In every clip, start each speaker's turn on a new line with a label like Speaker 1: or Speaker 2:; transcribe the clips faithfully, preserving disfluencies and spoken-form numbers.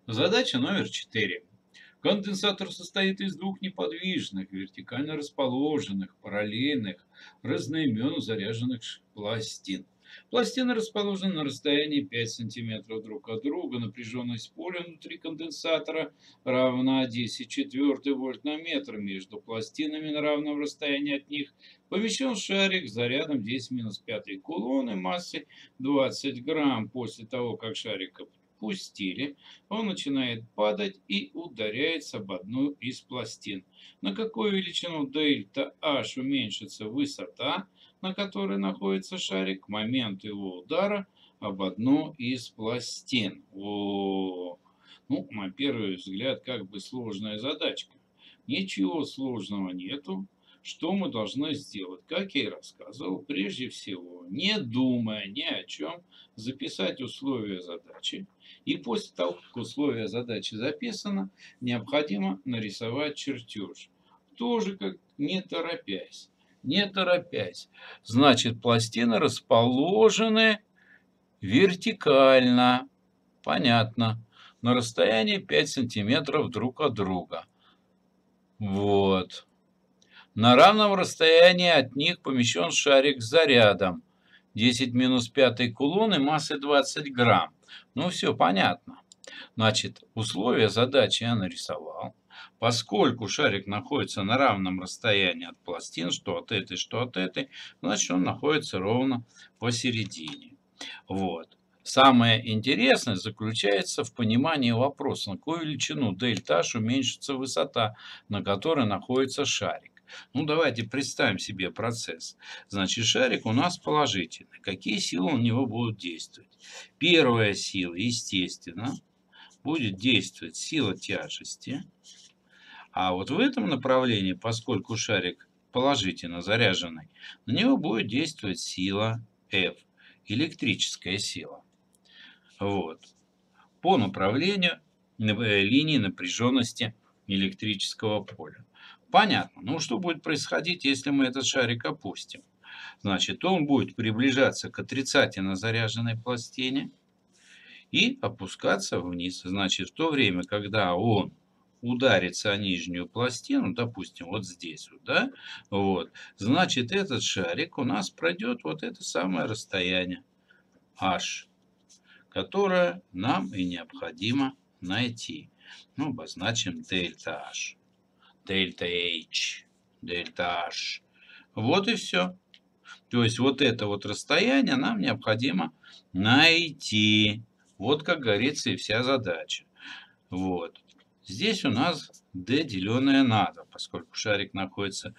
Speaker 1: Задача номер четыре. Конденсатор состоит из двух неподвижных, вертикально расположенных, параллельных, разноименно заряженных ш- пластин. Пластины расположены на расстоянии пять сантиметров друг от друга. Напряженность поля внутри конденсатора равна десять четвертых вольт на метр. Между пластинами на равном расстоянии от них помещен шарик с зарядом десять минус пятый кулон и массой двадцать грамм. После того, как шарик опустили, он начинает падать и ударяется об одну из пластин. На какую величину дельта H уменьшится высота, на которой находится шарик, к моменту его удара об одну из пластин? О, ну, на первый взгляд, как бы сложная задачка. Ничего сложного нету. Что мы должны сделать? Как я и рассказывал, прежде всего, не думая ни о чем, записать условия задачи. И после того, как условие задачи записано, необходимо нарисовать чертеж. Тоже как не торопясь. Не торопясь. Значит, пластины расположены вертикально. Понятно. На расстоянии пять сантиметров друг от друга. Вот. На равном расстоянии от них помещен шарик с зарядом. десять минус пятый кулон и массой двадцать грамм. Ну, все понятно. Значит, условия задачи я нарисовал. Поскольку шарик находится на равном расстоянии от пластин, что от этой, что от этой, значит, он находится ровно посередине. Вот. Самое интересное заключается в понимании вопроса, на какую величину дельта H уменьшится высота, на которой находится шарик. Ну, давайте представим себе процесс. Значит, шарик у нас положительный. Какие силы на него будут действовать? Первая сила, естественно, будет действовать сила тяжести. А вот в этом направлении, поскольку шарик положительно заряженный, на него будет действовать сила F, электрическая сила. Вот. По направлению линии напряженности электрического поля. Понятно. Ну, что будет происходить, если мы этот шарик опустим? Значит, он будет приближаться к отрицательно заряженной пластине и опускаться вниз. Значит, в то время, когда он ударится о нижнюю пластину, допустим, вот здесь вот, да, вот, значит, этот шарик у нас пройдет вот это самое расстояние H, которое нам и необходимо найти. Ну, обозначим дельта H, дельта H, дельта H. Вот и все. То есть вот это вот расстояние нам необходимо найти. Вот, как говорится, и вся задача. Вот. Здесь у нас d, деленное на два, поскольку шарик находится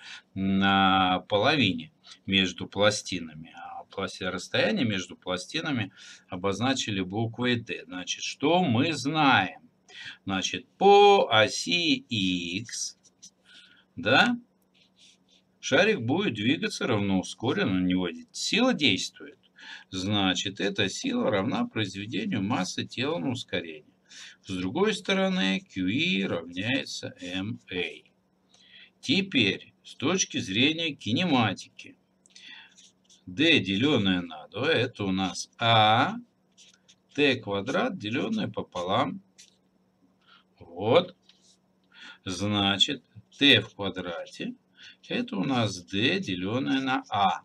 Speaker 1: на половине между пластинами. А расстояние между пластинами обозначили буквой d. Значит, что мы знаем? Значит, по оси x, да, шарик будет двигаться равноускоренно, на него сила действует. Значит, эта сила равна произведению массы тела на ускорение. С другой стороны, кью и равняется эм эй. Теперь, с точки зрения кинематики, d, деленное на два, это у нас а, t квадрат, деленное пополам. Вот. Значит, t в квадрате, это у нас d, деленное на а.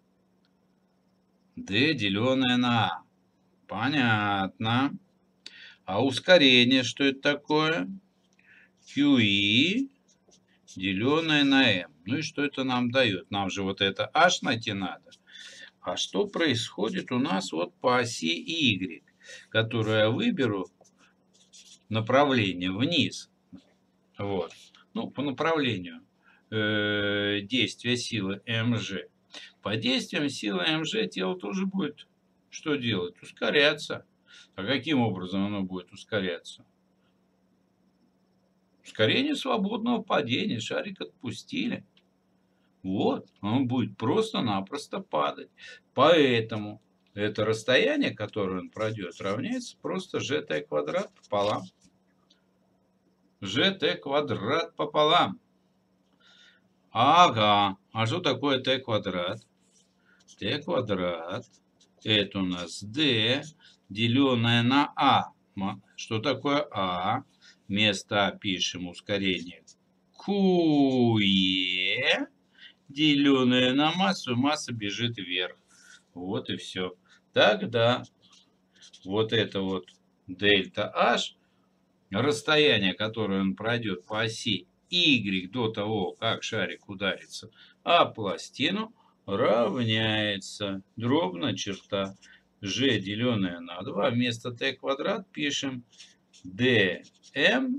Speaker 1: d, деленное на а. Понятно. А ускорение, что это такое? кью и деленное на m. Ну и что это нам дает? Нам же вот это h найти надо. А что происходит у нас вот по оси y, которую я выберу направление вниз? Вот. Ну, по направлению э, действия силы mg. По действиям силы mg тело тоже будет что делать? Ускоряться. А каким образом оно будет ускоряться? Ускорение свободного падения. Шарик отпустили. Вот, он будет просто-напросто падать. Поэтому это расстояние, которое он пройдет, равняется просто жт квадрат пополам. жт квадрат пополам. Ага. А что такое t квадрат? t квадрат. Это у нас d, деленное на а. Что такое А? Вместо А пишем ускорение КУЕ, деленное на массу, масса бежит вверх. Вот и все. Тогда вот это вот дельта H, расстояние, которое он пройдет по оси Y до того, как шарик ударится о пластину, равняется дробная черта G, деленное на два. Вместо T квадрат пишем dm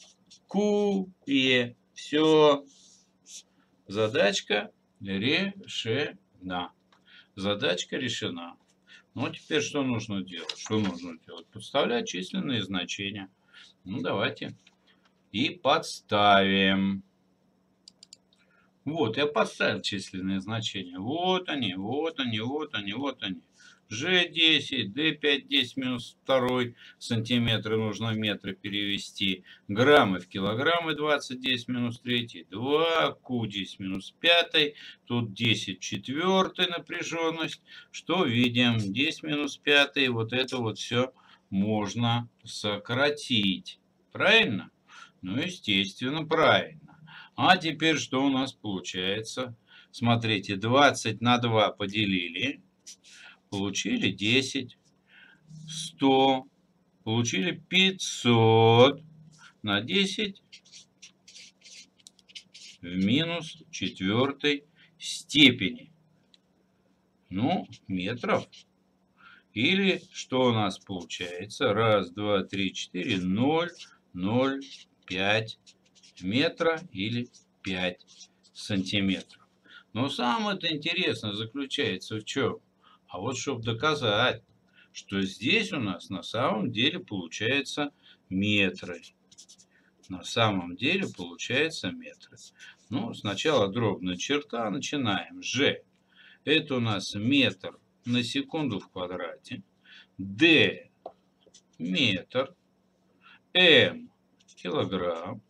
Speaker 1: QE. Все. Задачка решена. Задачка решена. Ну, а теперь что нужно делать? Что нужно делать? Подставлять численные значения. Ну, давайте. И подставим. Вот, я подставил численные значения. Вот они, вот они, вот они, вот они. G десять, D пять, десять минус два сантиметра нужно в метры перевести. Граммы в килограммы, двадцать, десять минус три, два, Q десять минус пять. Тут десять четвертая напряженность. Что видим? десять минус пять. Вот это вот все можно сократить. Правильно? Ну, естественно, правильно. А теперь что у нас получается? Смотрите, двадцать на два поделили. Получили десять. сто. Получили пятьсот. На десять в минус четвертой степени. Ну, метров. Или что у нас получается? Раз, два, три, четыре, ноль, ноль, пять метра или пять сантиметров. Но самое-то интересное заключается в чем? А вот чтобы доказать, что здесь у нас на самом деле получается метры. На самом деле получается метры. Ну, сначала дробная черта, начинаем. G. Это у нас метр на секунду в квадрате. D. Метр. M. Килограмм.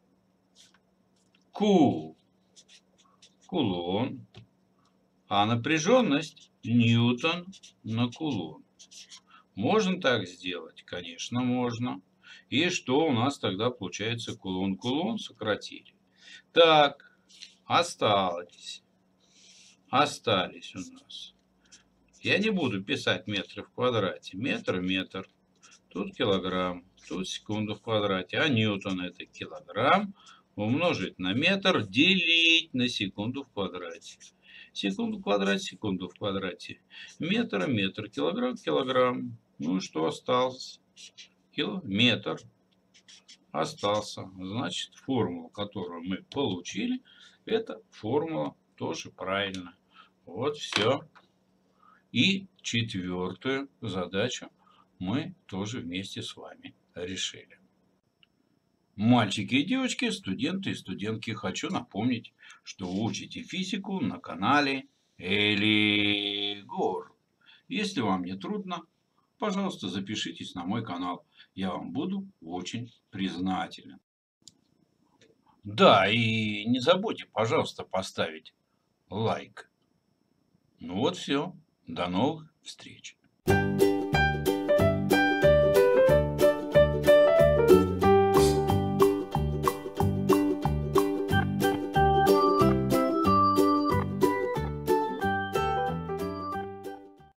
Speaker 1: Q. Кулон. А напряженность ньютон на кулон. Можно так сделать? Конечно, можно. И что у нас тогда получается? Кулон-кулон сократили. Так, осталось. Остались у нас. Я не буду писать метры в квадрате. Метр, метр. Тут килограмм. Тут секунду в квадрате. А ньютон это килограмм. Умножить на метр. Делить на секунду в квадрате. Секунду в квадрате, секунду в квадрате. Метр, метр, килограмм, килограмм. Ну и что осталось? Километр остался. Значит, формула, которую мы получили, это формула тоже правильно. Вот все. И четвертую задачу мы тоже вместе с вами решили. Мальчики и девочки, студенты и студентки, хочу напомнить, что вы учите физику на канале Элигор. Если вам не трудно, пожалуйста, запишитесь на мой канал. Я вам буду очень признателен. Да, и не забудьте, пожалуйста, поставить лайк. Ну вот все. До новых встреч.